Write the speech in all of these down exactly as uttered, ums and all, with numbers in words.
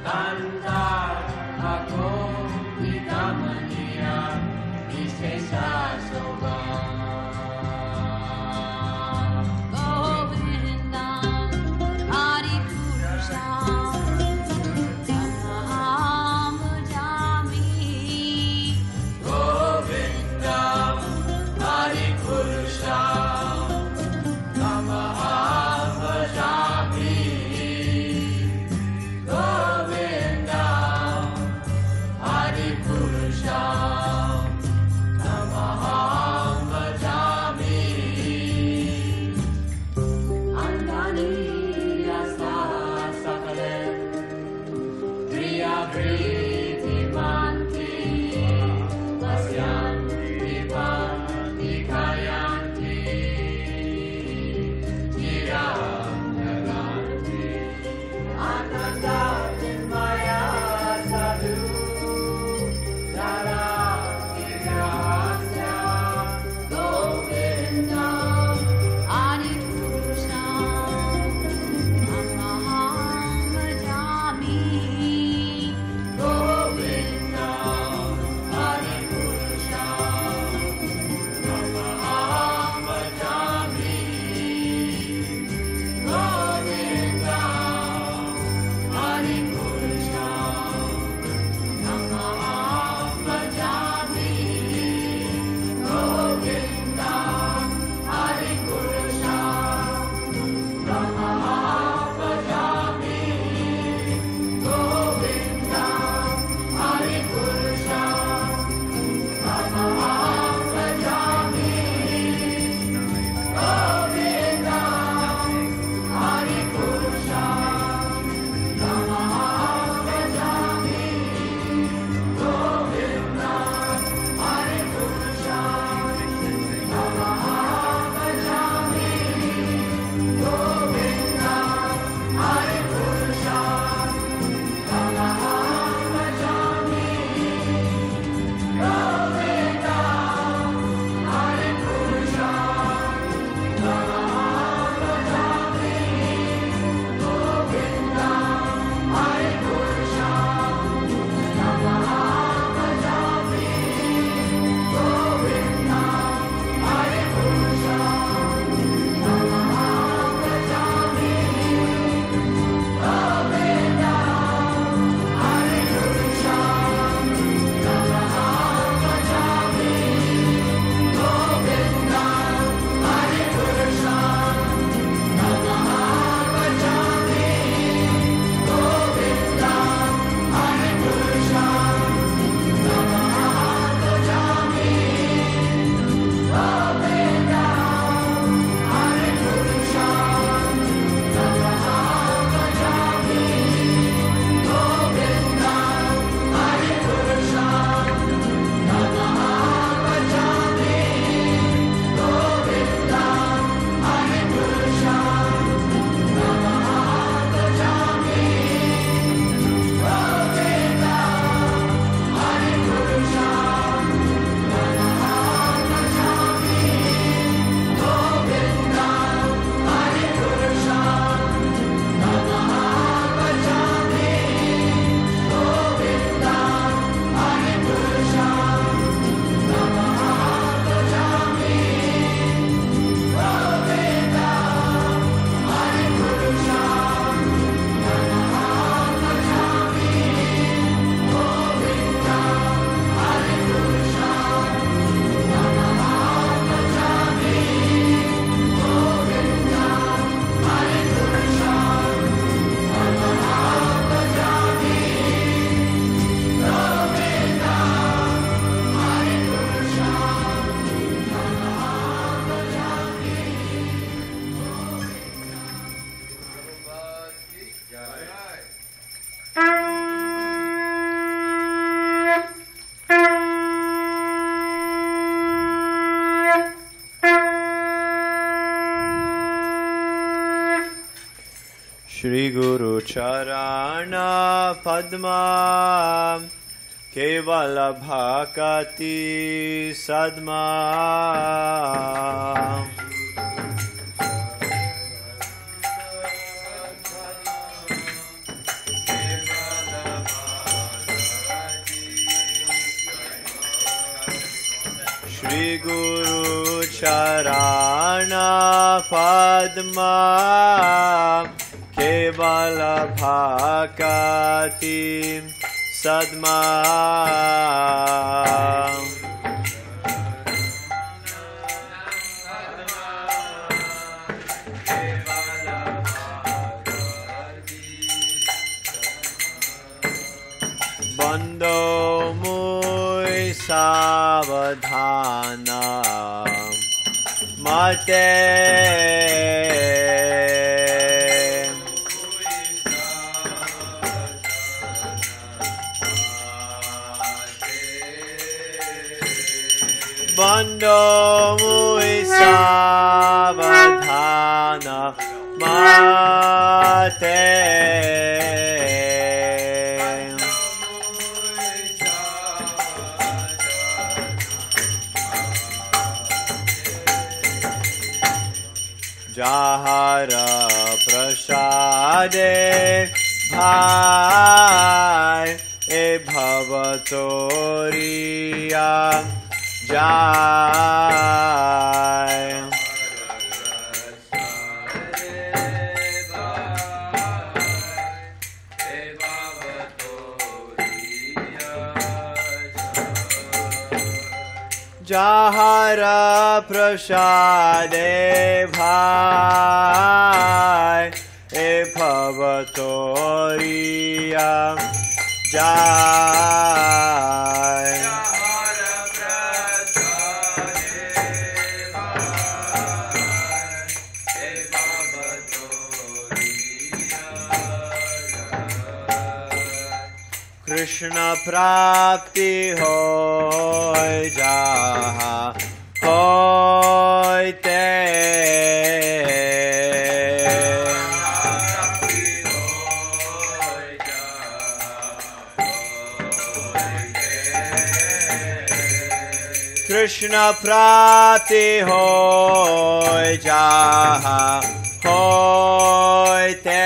Shri Guru Charana Padma Kevala Bhakati Sadma Kevala Guru Charana Padma Kevala Bhakati Sadma Bando muy savadhana mate Bando muy savadhana mate Jahara prasade bhai e bhavatoriya jai Jahara prasade bhai e bhavatoriya jai Jahara prasade bhai e bhavatoriya jai Krishna prapti hoy jaha hoy te Krishna prapti hoy jaha hoy te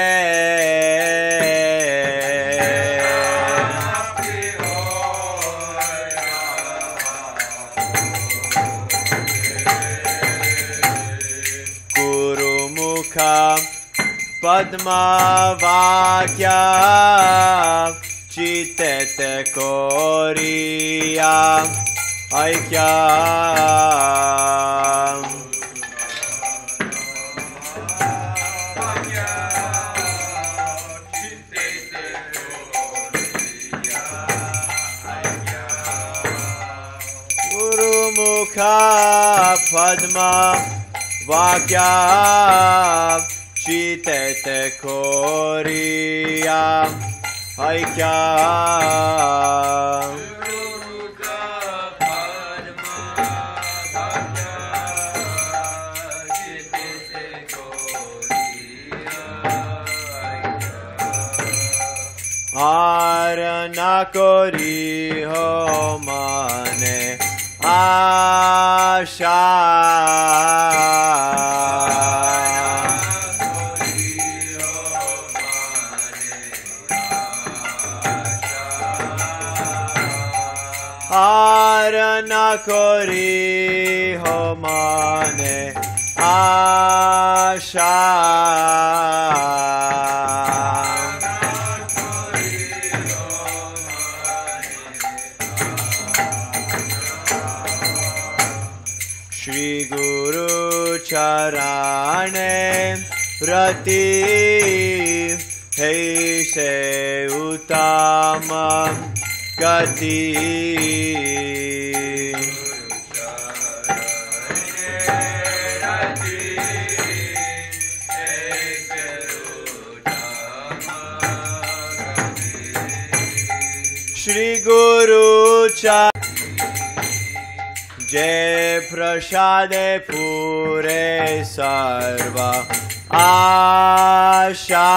Padma Vakya Chitete Koriya Aikya Guru Mukha Padma Vakya Chitete Koriya Aikya Arana Kori ho mane Asha Arana kori ho mane asha Shri Guru Charane Rati Hey se Utama Gati Shri Guru Cha Jai Prasade Pure Sarva Asha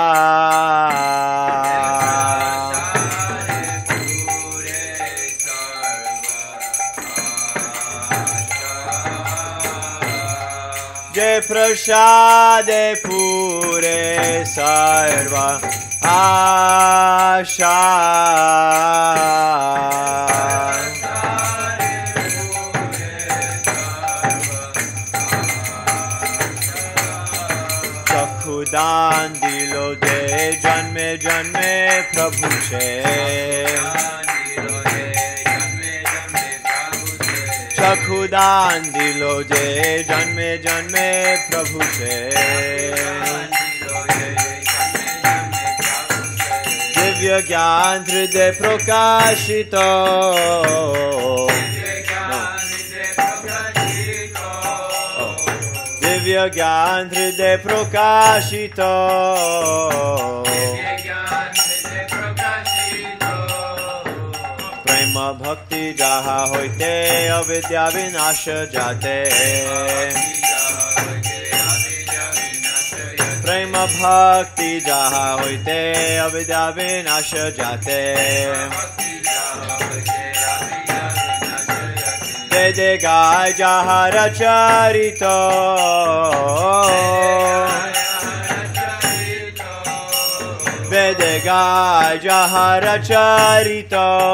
Jai Prasade Pure Sarva Asha ज्ञान दिलो जे जन्मे जन्मे प्रभु से चक्षुदान दिलो जे जन्मे जन्मे प्रभु से दिव्य ज्ञान हृदय प्रकाशित दिव्य ज्ञान हृदय प्रकाशित प्रेम भक्ति जहा होते अविद्या विनाश जाते प्रेम भक्ति जहा होते अविद्या विनाश जाते वेदे गाय जहा रचरित वेदे गाय जहा रचरित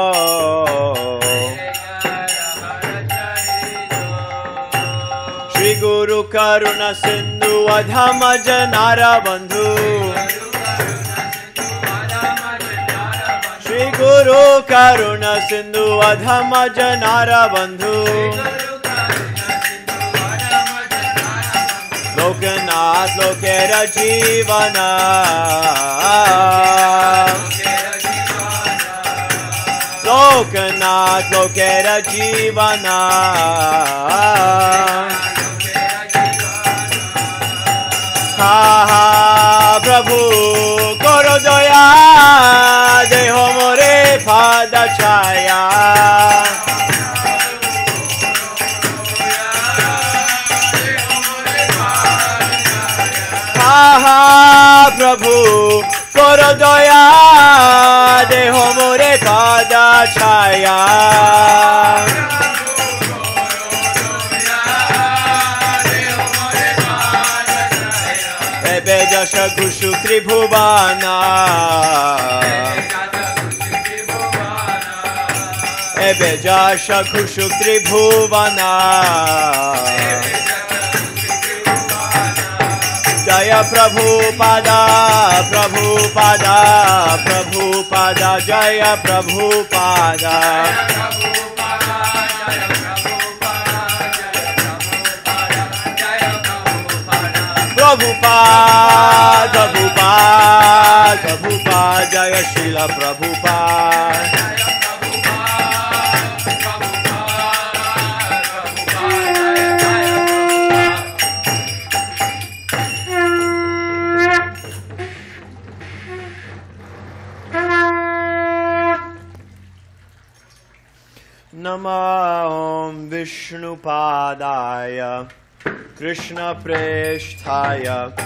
श्री गुरु करुणा सिंधु अधम जनार बंधु श्री गुरु करुणा सिंधु अधम जनार बंधु लोकनाथ लोकेर जीवन लोकनाथ लोकेर जीवन हा हा प्रभु करो दया देह मोरे पाद छाया हा हा प्रभु करो दया देह मोरे पाद छाया बेजश घुषु त्रिभुवना बेजश घुषु त्रिभुवना जय प्रभुपादा प्रभुपादा प्रभुपादा जय प्रभुपादा प्रभुपाद प्रभुपाद प्रभुपाद जय श्रील प्रभुपाद नमः ओम विष्णुपादाय कृष्ण प्रेष्ठाय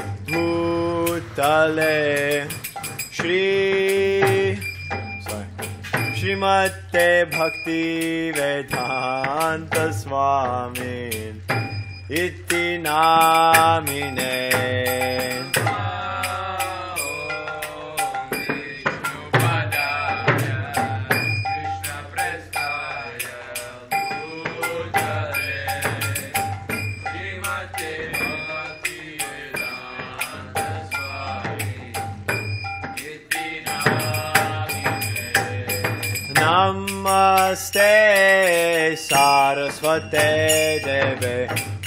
भूतले श्री श्रीमते भक्ति वेदांत स्वामी इति नामिने नमस्ते सारस्वते देवे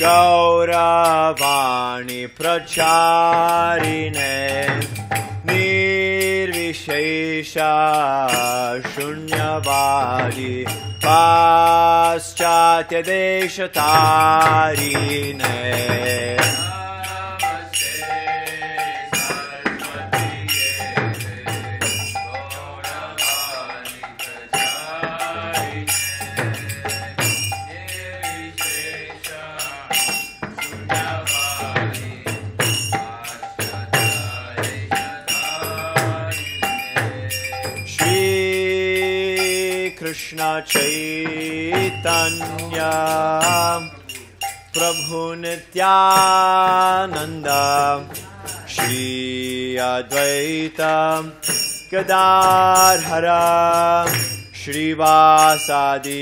गौरवाणी प्रचारिणे निर्विशेष शून्यवादी पाश्चात्य देशतारिणे कृष्ण चैतन्य प्रभु नित्यानंद श्री अद्वैत गदाधर श्रीवासादि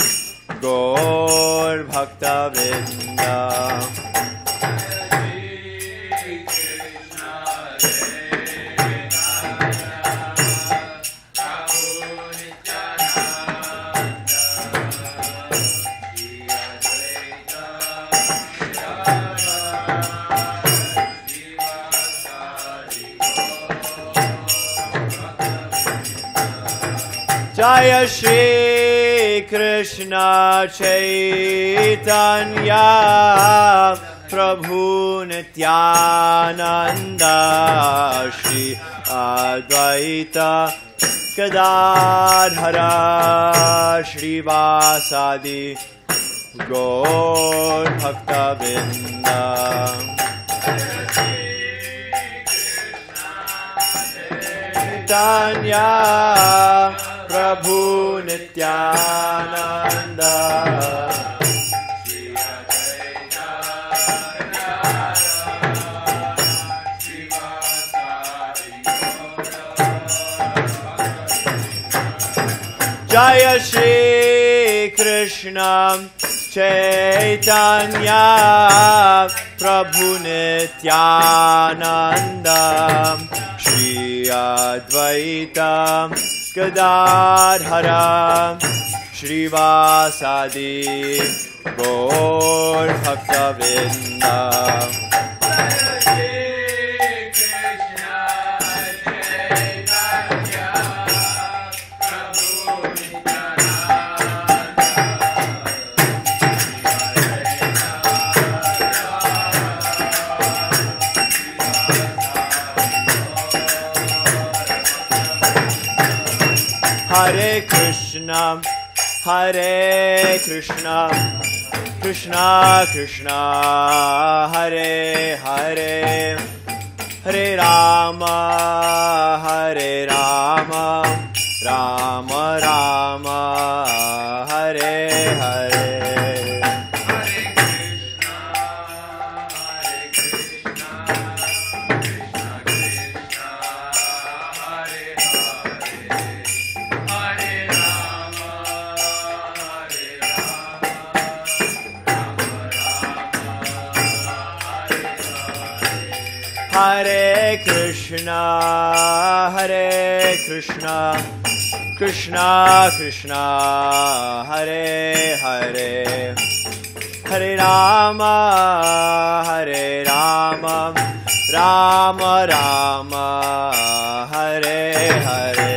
गौर भक्तवृंद Jaya Shri Krishna Chaitanya Prabhu Nityananda Shri Advaita Gadadhara Shri Vasadi Gaur Bhakta Vrinda. Chaitanya Prabhu Nityananda Shri Advaita Shri Vasadi Jaya Shri Krishna Chaitanya Prabhu Nityananda Shri Advaita Gadadhara Shri Vasadi Gaur Bhakta Vrinda. Hare Krishna, Hare Krishna, Krishna Krishna, Hare Hare, Hare Rama, Hare Rama, Rama Rama, Hare Hare. Hare Krishna, Hare Krishna, Krishna Krishna, Hare Hare, Hare Rama, Hare Rama, Rama Rama, Hare Hare.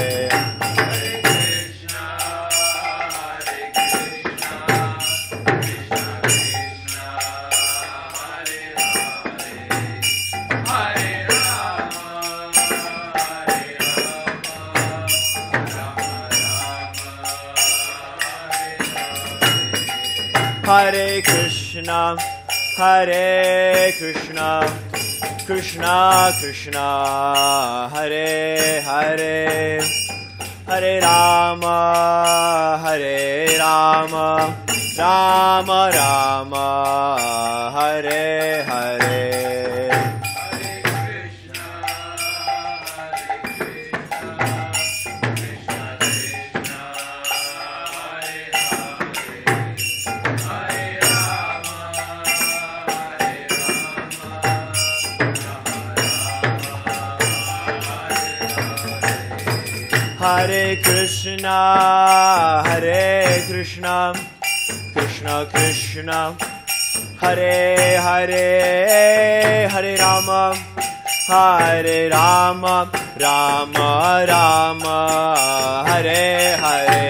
Hare Krishna, Hare Krishna, Krishna Krishna, Hare Hare, Hare Rama, Hare Rama, Rama Rama, Hare Hare. Hare Krishna, Hare Krishna, Krishna Krishna, Hare Hare, Hare Rama, Hare Rama, Rama Rama, Hare Hare.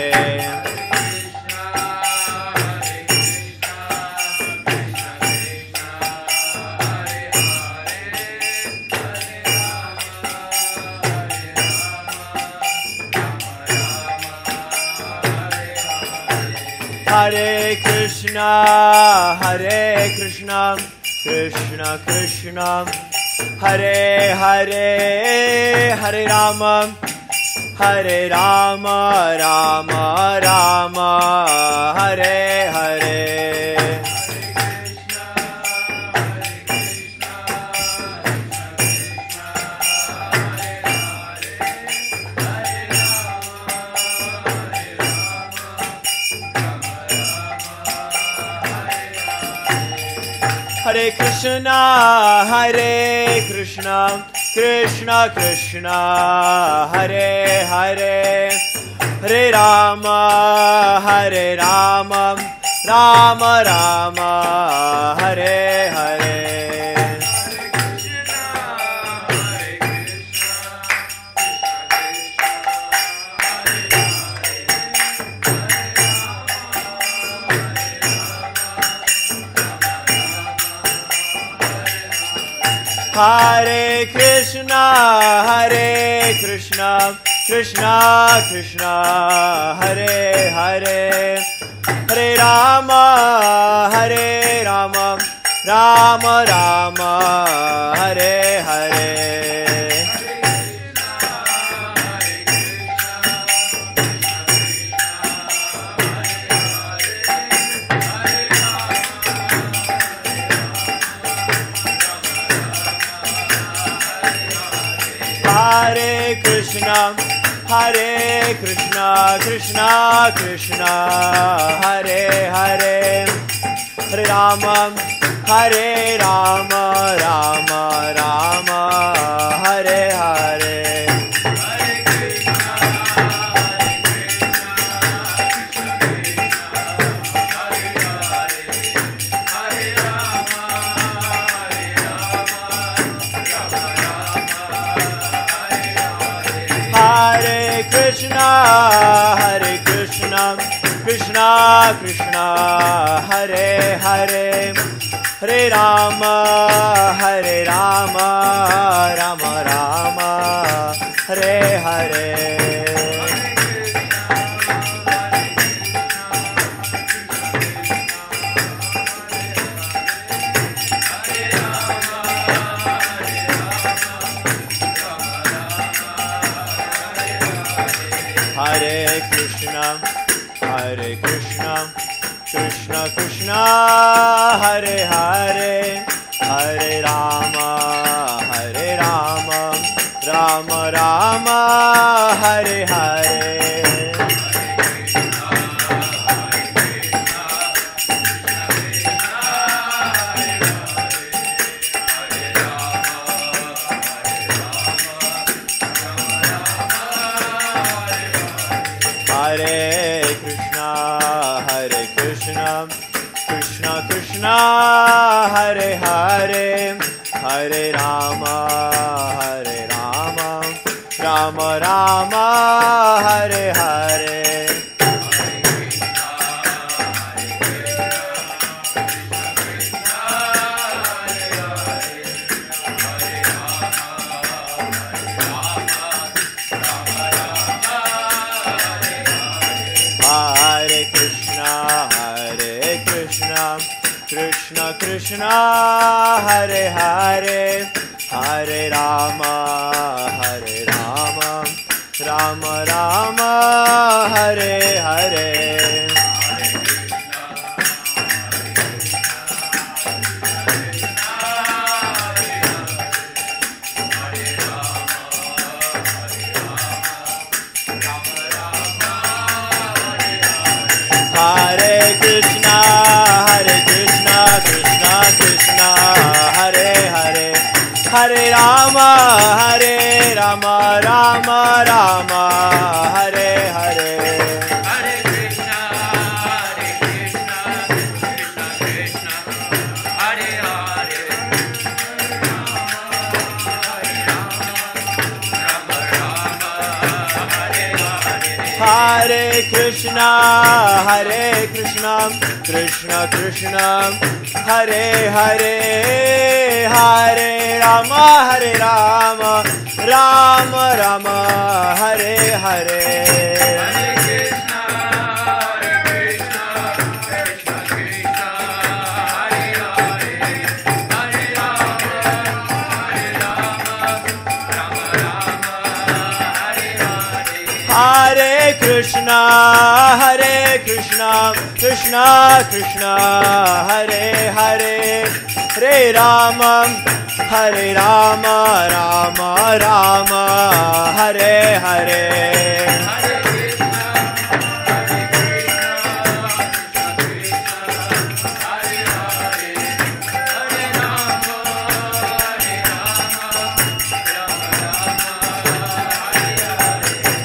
Hare Krishna, Hare Krishna, Krishna Krishna, Hare Hare, Hare Rama, Hare Rama, Rama Rama, Hare Hare. Hare Hare Krishna, Hare Krishna, Krishna Krishna, Hare Hare, Hare Rama, Hare Rama, Rama Rama, Hare Hare. Hare Krishna, Hare Krishna, Krishna Krishna, Hare Hare, Hare Rama, Hare Rama, Rama Rama, Hare Hare. Hare Krishna, Hare Krishna, Krishna Krishna, Hare Hare, Hare Rama, Hare Rama, Rama Rama, Hare Hare. Hare Krishna, Hare Krishna, Krishna Krishna, Hare Hare, Hare Rama, Hare Rama, Rama Rama, Hare Hare. Hare Krishna, Hare Krishna, Krishna Krishna, Hare Hare, Hare Rama, Hare Rama, Rama Rama, Hare Hare. Hare Krishna, Hare Krishna, Krishna Krishna, Hare Hare, Hare Rama, Hare Rama, Rama Rama, Hare Hare. Hare Krishna, Hare Krishna, Krishna Krishna, Hare Hare, Hare Rama, Hare Rama, Rama Rama, Hare Hare. Hare Krishna, Hare Krishna, Krishna Krishna, Hare Hare, Hare Rama, Hare Rama, Rama Rama, Hare Hare. Hare Krishna, Hare Krishna, Krishna Krishna, Hare Hare, Rama Rama, Hare Hare. Hare Krishna, Hare Krishna, Krishna Krishna, Hare Hare, Hare Rama, Hare Rama, Rama Rama, Hare Hare. Hare Krishna, Hare Krishna, Krishna Krishna, Hare Hare, Hare Rama, Hare Rama, Rama Rama, Hare Hare. Hare Krishna, Hare Krishna, Krishna Krishna, Hare Hare, Hare Rama, Hare Rama, Rama Rama, Hare Hare. Hare Krishna, Hare Krishna, Krishna Krishna, Hare Hare, Hare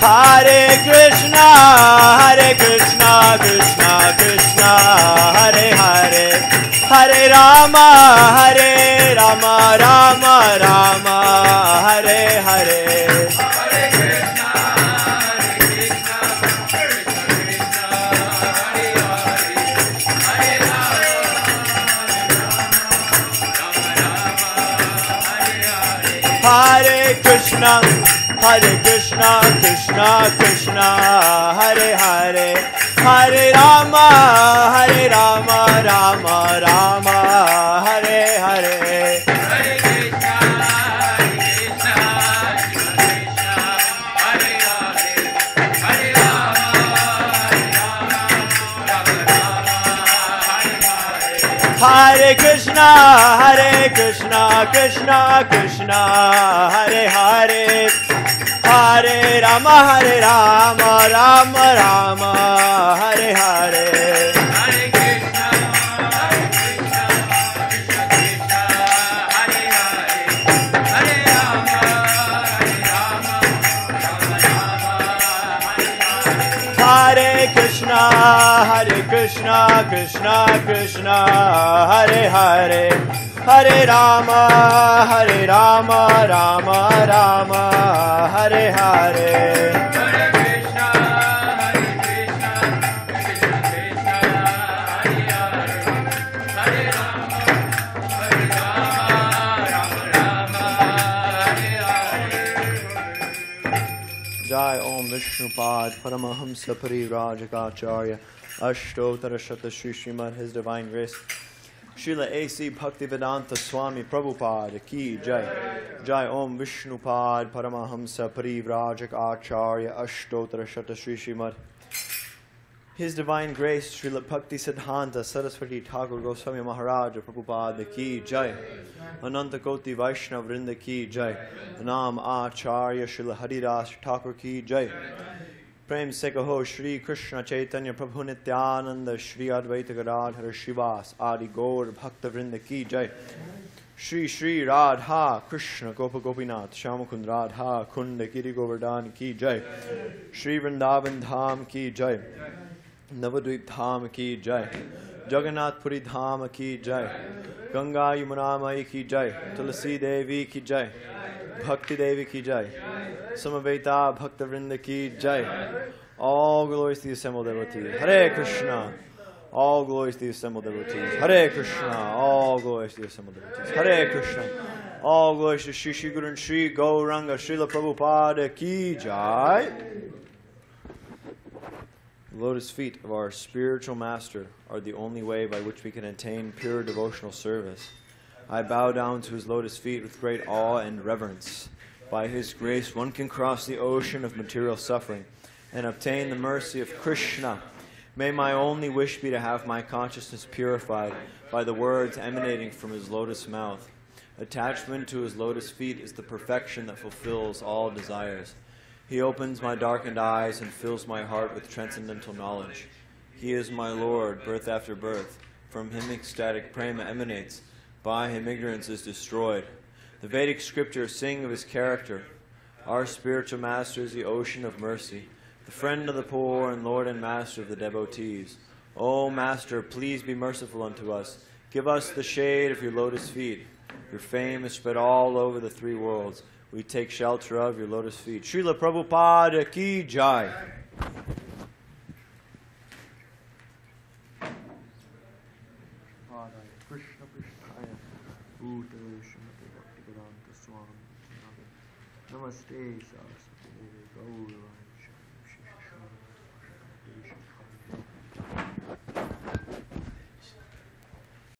Hare Krishna, Hare Krishna, Krishna Krishna, Hare Hare, Hare Rama, Hare Rama, Rama Rama, Hare Hare. Hare Krishna, Hare Krishna, Krishna Krishna, Hare Hare, Hare Rama, Hare Rama, Rama Rama, Hare Hare. Hare Krishna, Hare Krishna, Krishna Krishna, Hare Hare, Hare Rama, Hare Rama, Rama Rama, Hare Hare. Hare Krishna, Hare Krishna, Krishna Krishna, Hare Hare, Hare Rama, Hare Rama, Rama Rama, Hare Hare. Hare Krishna, Hare Krishna, Krishna Krishna, Hare Hare, Hare Rama, Hare Rama, Rama Rama, Hare Hare. Hare Krishna, Hare Krishna, Krishna Krishna, Hare Hare, Hare Rama, Hare Rama, Rama Rama, Hare Hare. Hare Krishna, Hare Krishna, Krishna Krishna, Hare Hare, Hare Rama, Hare Rama, Rama Rama, Hare Hare. Jai Om Vishnupad Paramahamsa Parivrajaka Ashtotara Shata Shri Srimad His Divine Grace Srila A C Bhaktivedanta Swami Prabhupada Ki Jai. Jai Om Vishnupad Paramahamsa Parivrajak Acharya Ashtotara Shata Shri Srimad His Divine Grace Srila Bhakti Siddhanta Saraswati Thakur Goswami Maharaja Prabhupada Ki Jai. Ananta Koti Vaishnav Vrinda Ki Jai. Nam Acharya Srila Haridas Thakur Ki Jai. Prem se kaho Shri Krishna Chaitanya Prabhu Nityananda Shri Advaita Gadadhara Shivas Adi Gaur Bhakta Vrinda Ki Jai. Shri Shri Radha Krishna Gopa Gopinath Shyamakund Radha Kunda Giri Govardhan Ki Jai. Shri Vrindavan Dham Ki Jai. Navadvip Dham Ki Jai. Jagannath Puri Dham Ki Jai. Ganga Yamuna Mai Ki Jai. Tulasi Devi Ki Jai. Bhakti Devi Ki Jai. Samaveta Bhakta Vrinda Ki Jai. All glories to the assembled devotees. Hare Krishna. All glories to the assembled devotees. Hare Krishna. All glories to the assembled devotees. Hare Krishna. All glories to Shri Shri Guru and Shri Gauranga Srila Prabhupada Ki Jai. The lotus feet of our spiritual master are the only way by which we can attain pure devotional service. I bow down to his lotus feet with great awe and reverence. By his grace, one can cross the ocean of material suffering and obtain the mercy of Krishna. May my only wish be to have my consciousness purified by the words emanating from his lotus mouth. Attachment to his lotus feet is the perfection that fulfills all desires. He opens my darkened eyes and fills my heart with transcendental knowledge. He is my Lord, birth after birth. From him ecstatic prema emanates. By him ignorance is destroyed. The Vedic scriptures sing of his character. Our spiritual master is the ocean of mercy, the friend of the poor and Lord and master of the devotees. O Master, please be merciful unto us. Give us the shade of your lotus feet. Your fame is spread all over the three worlds. We take shelter of your lotus feet. Srila Prabhupada Ki Jai. Namaste, Saraswati Gauranga.